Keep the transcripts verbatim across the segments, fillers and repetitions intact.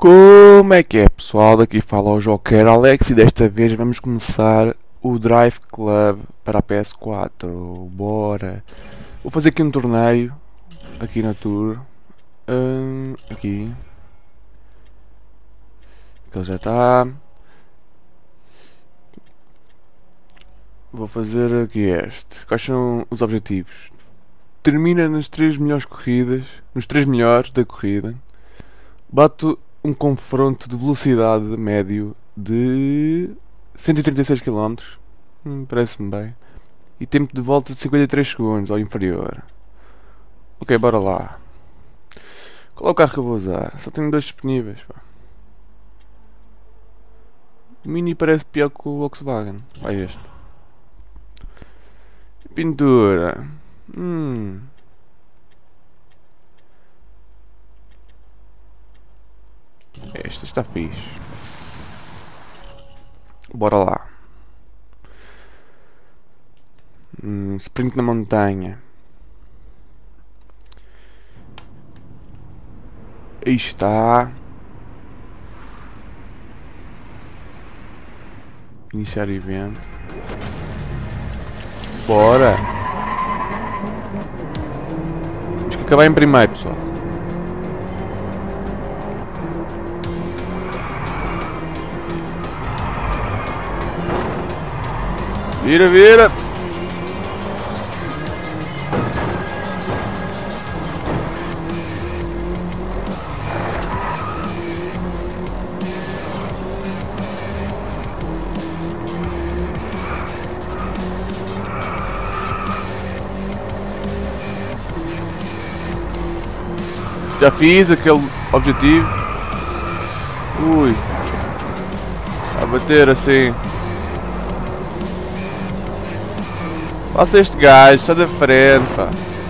Como é que é, pessoal? Daqui fala o Joker Alex e desta vez vamos começar o Drive Club para a P S quatro. Bora! Vou fazer aqui um torneio, aqui na Tour. Hum, aqui. Ele já está. Vou fazer aqui este. Quais são os objetivos? Termina nas três melhores corridas, nos três melhores da corrida. Bate um confronto de velocidade médio de cento e trinta e seis quilómetros. Hum, Parece-me bem. E tempo de volta de cinquenta e três segundos ou inferior. Ok, bora lá. Qual é o carro que eu vou usar? Só tenho dois disponíveis. Pá. O Mini parece pior que o Volkswagen. Vai este. Pintura. Hum. Este está fixe. Bora lá. Hum, sprint na montanha. Aí está. Iniciar evento. Bora. Temos que acabar em primeiro, pessoal. Vira, vira. Já fiz aquele objetivo. Ui. A bater assim. Passa este gajo, sai da frente, pá.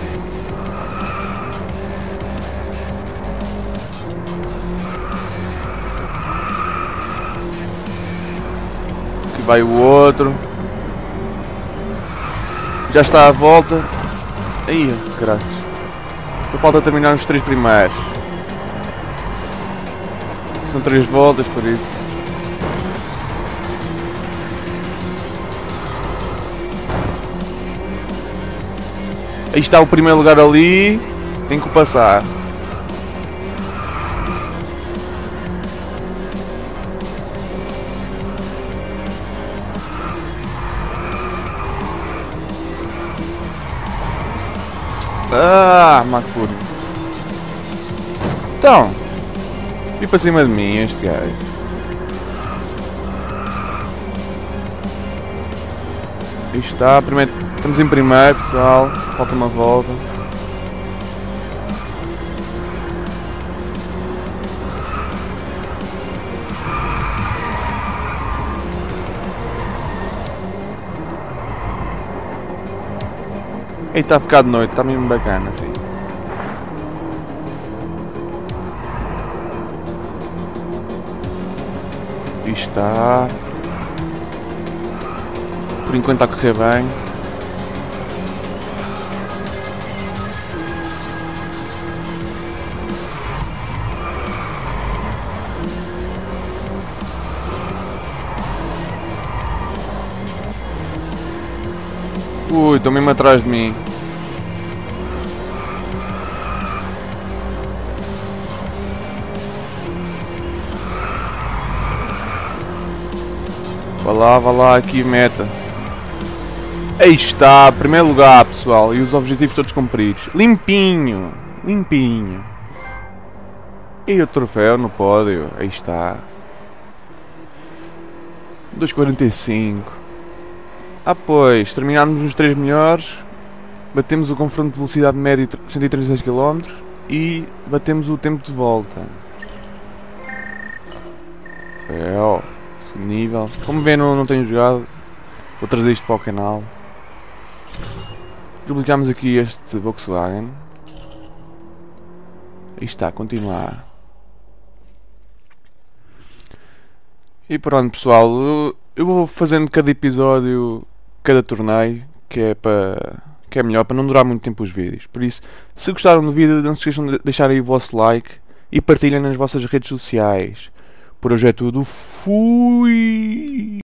Aqui vai o outro. Já está à volta. Aí, graças. Só falta terminar os três primeiros. São três voltas, por isso. Aí está o primeiro lugar ali. Tem que o passar. Ah, Macuri. Então, vim para cima de mim este gajo. Aí está, primeiro, estamos em primeiro, pessoal. Falta uma volta. Aí está a ficar de noite, está mesmo bacana assim. Aí está. Por enquanto está a correr bem. Ui, estão mesmo atrás de mim. Vá lá, vá lá, aqui meta. Aí está, primeiro lugar, pessoal. E os objetivos todos cumpridos. Limpinho, limpinho. E o troféu no pódio, aí está. dois quarenta e cinco. Ah pois, terminámos nos três melhores. Batemos o confronto de velocidade média de cento e trinta e seis quilómetros. E batemos o tempo de volta. Troféu, segundo nível. Como vê, não, não tenho jogado. Vou trazer isto para o canal. Duplicamos aqui este Volkswagen. Aí está, continuar. E pronto, pessoal, eu, eu vou fazendo cada episódio, cada torneio, que é para que é melhor para não durar muito tempo os vídeos. Por isso, se gostaram do vídeo, não se esqueçam de deixar aí o vosso like e partilhem nas vossas redes sociais. Por hoje é tudo. Fui!